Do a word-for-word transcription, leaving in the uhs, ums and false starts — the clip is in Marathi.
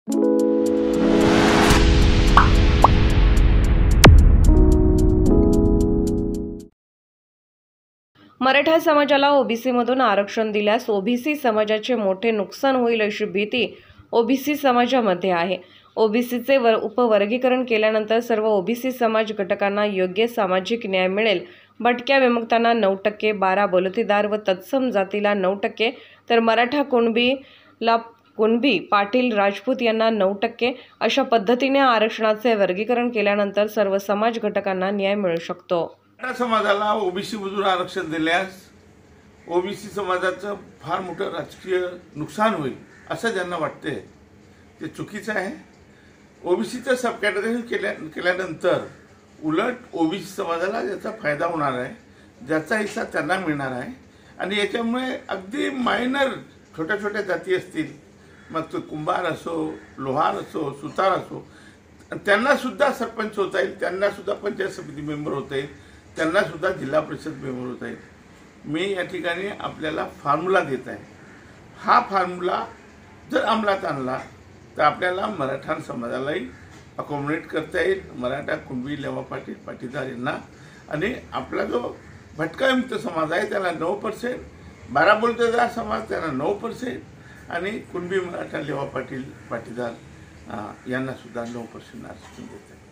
मराठा समाजाला ओबीसी मधून आरक्षण दिल्यास ओबीसी समाजाचे मोठे नुकसान होईल अशी भीती ओबीसी समाजामध्ये आहे। ओबीसीचे वर उपवर्गीकरण केल्यानंतर सर्व ओबीसी समाज घटकांना योग्य सामाजिक न्याय मिळेल। भटक्या विमुक्तांना नऊ टक्के, बारा बलुतेदार व तत्सम जातीला नऊ टक्के, तर मराठा कुणबीला कुणबी, पाटील, राजपूत यांना नऊ टक्के अशा पद्धतीने आरक्षणाचे वर्गीकरण केल्यानंतर सर्व समाज घटकांना न्याय मिळू शकतो। मराठा समाजाला ओबीसी मधून आरक्षण दिल्यास ओबीसी समाजाचं फार मोठं राजकीय नुकसान होईल असं ज्यांना वाटते ते चुकीचं आहे। ओबीसीचं सब कॅटेगरी केल्या केल्यानंतर उलट ओबीसी समाजाला याचा फायदा होणार आहे, ज्याचा हिस्सा त्यांना मिळणार आहे। आणि याच्यामुळे अगदी मायनर छोट्या छोट्या जाती असतील, मग तो कुंभार असो, लोहार असो, सुतार असो, त्यांना सुद्धा सरपंच होता येईल, त्यांना सुद्धा पंचायत समिती मेंबर होता येईल, त्यांना सुद्धा जिल्हा परिषद मेंबर होता येईल। मी या ठिकाणी आपल्याला फॉर्म्युला देत आहे। हा फॉर्म्युला जर अंमलात आणला तर आपल्याला मराठा समाजालाही अकोमोडेट करता येईल, मराठा कुणबी, लेवा, पाटील, पाटीदार यांना। आणि आपला जो भटका विमुक्त समाज आहे त्याला नऊ पर्सेंट, बारा बलुतेदार समाज त्यांना नऊ पर्सेंट आणि कुणबी, मराठा, लेवा, पाटील, पाटीदार यांना सुद्धा नऊ पर्सेंट आरक्षण देत आहे।